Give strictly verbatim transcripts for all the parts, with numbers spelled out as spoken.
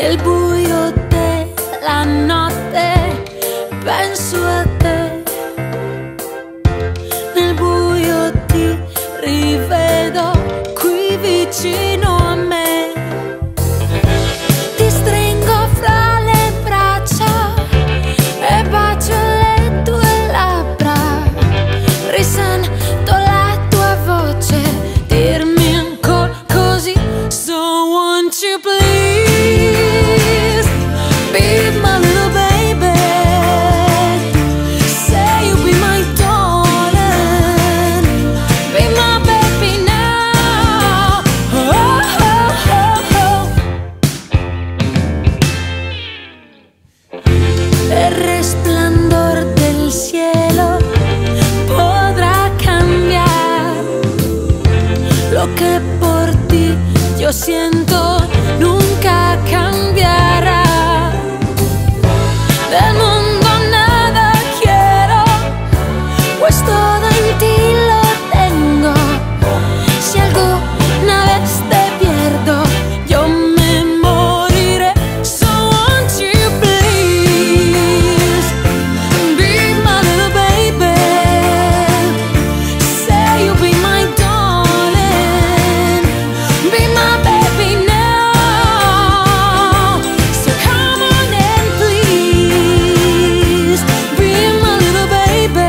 Nel buio della notte penso a te, nel buio ti rivedo qui vicino a me. Ti stringo fra le braccia e bacio le tue labbra, risento la tua voce dirmi ancora così. So won't you please be my little baby, say you'll be my darling, be my baby now. Oh, oh, oh, oh. El resplandor del cielo podrá cambiar lo que por ti yo siento, nunca cambiará. Del mundo nada quiero, pues todo en ti lo tengo. Si alguna vez te pierdo, yo me moriré. So won't you please be my little baby, say you'll be my darling, be my baby now. So come on and please be my little baby,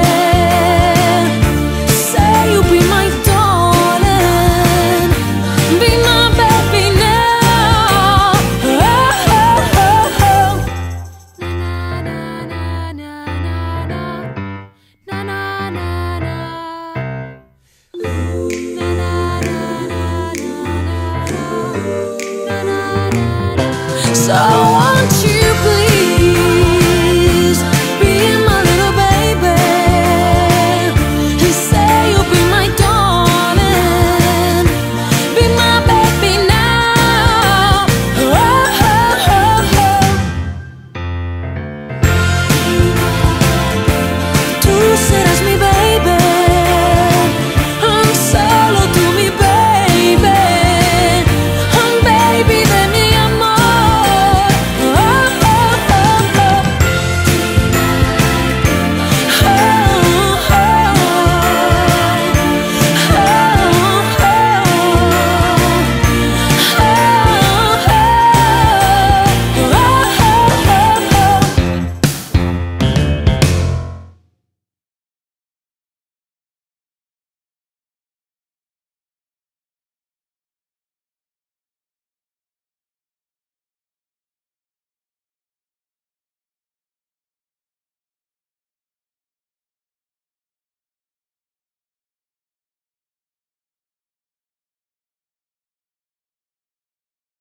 say you'll be my darling, be my baby now. Oh, oh, oh, oh. Na na na na na na na na na. So